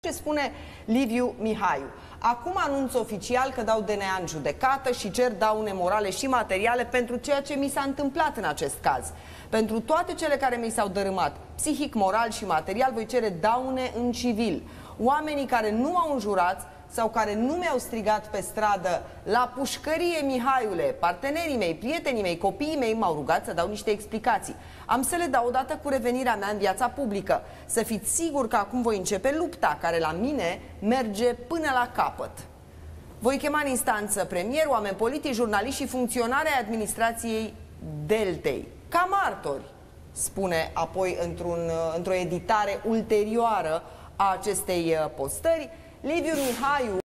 Ce spune Liviu Mihaiu? Acum anunț oficial că dau DNA în judecată și cer daune morale și materiale pentru ceea ce mi s-a întâmplat în acest caz. Pentru toate cele care mi s-au dărâmat, psihic, moral și material, voi cere daune în civil. Oamenii care nu m-au înjurat sau care nu mi-au strigat pe stradă la pușcărie, Mihaiule, partenerii mei, prietenii mei, copiii mei m-au rugat să dau niște explicații. Am să le dau odată cu revenirea mea în viața publică. Să fiți sigur că acum voi începe lupta care la mine merge până la capăt. Voi chema în instanță premier, oameni politici, jurnaliști și funcționari ai administrației Deltei ca martori, spune apoi într-o editare ulterioară a acestei postări Liviu Mihaiu.